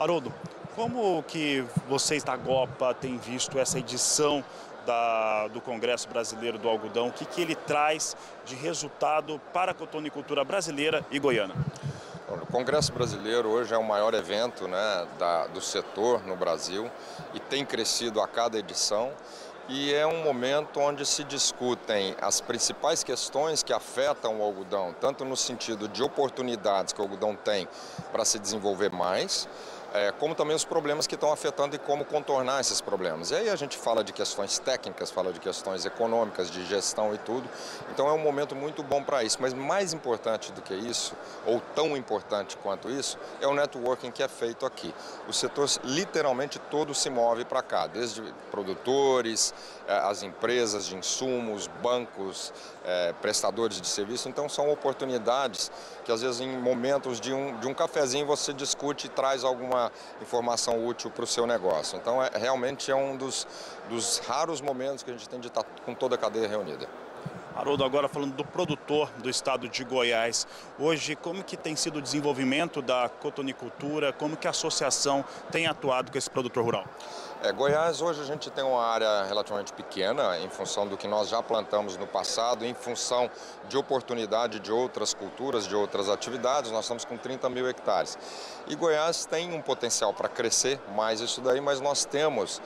Haroldo, como que vocês da GOPA têm visto essa edição do Congresso Brasileiro do Algodão? O que ele traz de resultado para a cotonicultura brasileira e goiana? O Congresso Brasileiro hoje é o maior evento, né, do setor no Brasil e tem crescido a cada edição. E é um momento onde se discutem as principais questões que afetam o algodão, tanto no sentido de oportunidades que o algodão tem para se desenvolver mais, como também os problemas que estão afetando e como contornar esses problemas. E aí a gente fala de questões técnicas, fala de questões econômicas, de gestão e tudo. Então é um momento muito bom para isso. Mas mais importante do que isso, ou tão importante quanto isso, é o networking que é feito aqui. O setor literalmente todo se move para cá, desde produtores, as empresas de insumos, bancos, prestadores de serviço. Então são oportunidades que às vezes em momentos de um cafezinho você discute e traz alguma informação útil para o seu negócio. Então realmente é um dos raros momentos que a gente tem de estar com toda a cadeia reunida. Haroldo, agora falando do produtor do estado de Goiás, hoje como que tem sido o desenvolvimento da cotonicultura, como que a associação tem atuado com esse produtor rural? Goiás, hoje a gente tem uma área relativamente pequena, em função do que nós já plantamos no passado, em função de oportunidade de outras culturas, de outras atividades, nós estamos com 30 mil hectares. E Goiás tem um potencial para crescer mais isso daí, mas nós temos,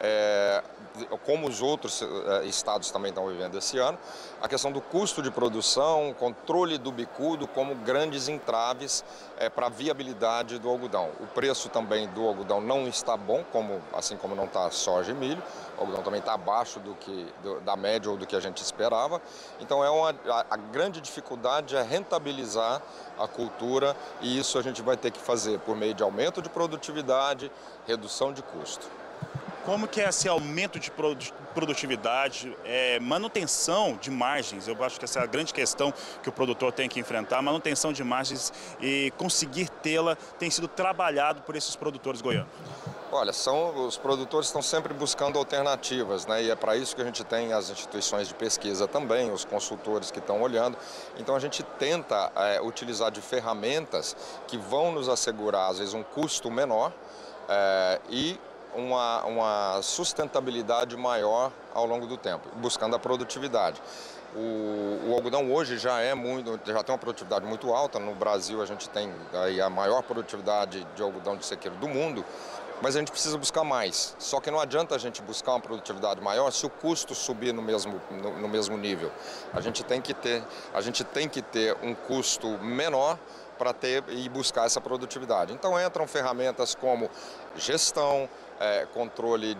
como os outros estados também estão vivendo esse ano, a questão do custo de produção, controle do bicudo como grandes entraves para a viabilidade do algodão. O preço também do algodão não está bom, assim como não está soja e milho. O algodão também está abaixo da média ou do que a gente esperava. Então a grande dificuldade é rentabilizar a cultura e isso a gente vai ter que fazer por meio de aumento de produtividade, redução de custo. Como que é esse aumento de produtividade, manutenção de margens? Eu acho que essa é a grande questão que o produtor tem que enfrentar, manutenção de margens e conseguir tê-la tem sido trabalhado por esses produtores goianos. Olha, os produtores estão sempre buscando alternativas, né? E é para isso que a gente tem as instituições de pesquisa também, os consultores que estão olhando. Então a gente tenta utilizar de ferramentas que vão nos assegurar, às vezes, um custo menor e uma sustentabilidade maior ao longo do tempo, buscando a produtividade. O algodão hoje já tem uma produtividade muito alta. No Brasil a gente tem aí a maior produtividade de algodão de sequeiro do mundo, mas a gente precisa buscar mais. Só que não adianta a gente buscar uma produtividade maior se o custo subir no mesmo nível. A gente tem que ter um custo menor para buscar essa produtividade. Então entram ferramentas como gestão, controle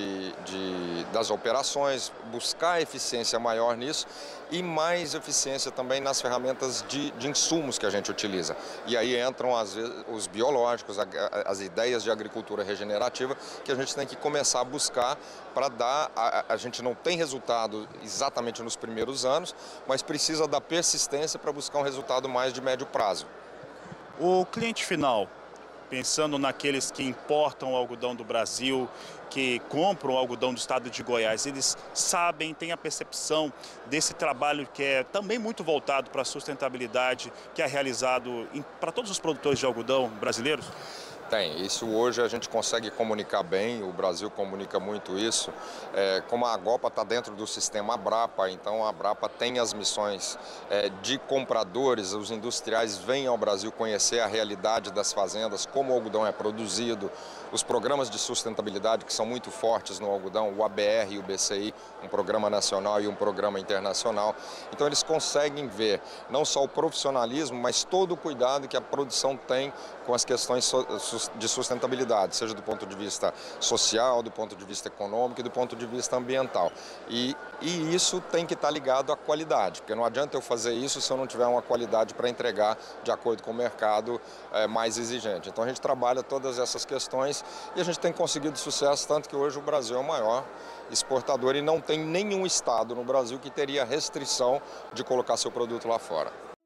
das operações, buscar eficiência maior nisso e mais eficiência também nas ferramentas de insumos que a gente utiliza. E aí entram às vezes os biológicos, as ideias de agricultura regenerativa que a gente tem que começar a buscar para dar. A gente não tem resultado exatamente nos primeiros anos, mas precisa da persistência para buscar um resultado mais de médio prazo. O cliente final, pensando naqueles que importam o algodão do Brasil, que compram o algodão do estado de Goiás, eles sabem, têm a percepção desse trabalho que é também muito voltado para a sustentabilidade, que é realizado para todos os produtores de algodão brasileiros? Tem, isso hoje a gente consegue comunicar bem, o Brasil comunica muito isso. Como a GOPA está dentro do sistema Abrapa, então a Abrapa tem as missões de compradores, os industriais vêm ao Brasil conhecer a realidade das fazendas, como o algodão é produzido, os programas de sustentabilidade que são muito fortes no algodão, o ABR e o BCI, um programa nacional e um programa internacional. Então eles conseguem ver não só o profissionalismo, mas todo o cuidado que a produção tem com as questões de sustentabilidade, seja do ponto de vista social, do ponto de vista econômico e do ponto de vista ambiental. E isso tem que estar ligado à qualidade, porque não adianta eu fazer isso se eu não tiver uma qualidade para entregar de acordo com o mercado mais exigente. Então a gente trabalha todas essas questões e a gente tem conseguido sucesso, tanto que hoje o Brasil é o maior exportador e não tem nenhum estado no Brasil que teria restrição de colocar seu produto lá fora.